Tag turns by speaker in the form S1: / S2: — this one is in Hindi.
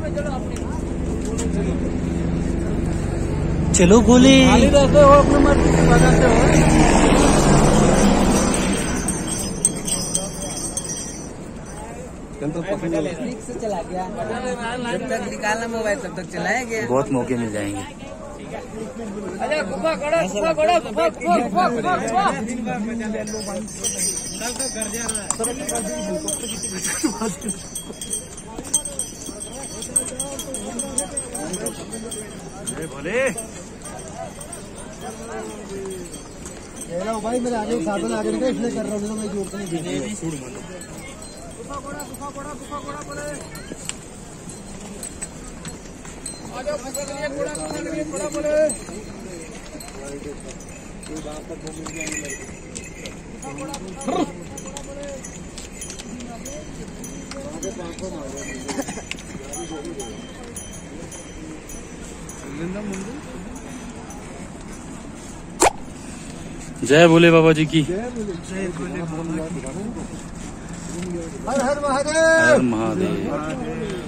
S1: चलो गोले
S2: रहते हो अपने मर्जी से बजाते हो। से चला गया, जब तक निकालना मोबाइल तब तक चलाया गया।
S1: बहुत मौके मिल जाएंगे।
S2: बोले भाई मेरे आगे साधन आगे इसलिए कर रहा हूँ, मैं जोड़ता नहीं।
S1: जय भोले बाबा जी की।
S2: हर हर महादेव।
S1: हर महादेव।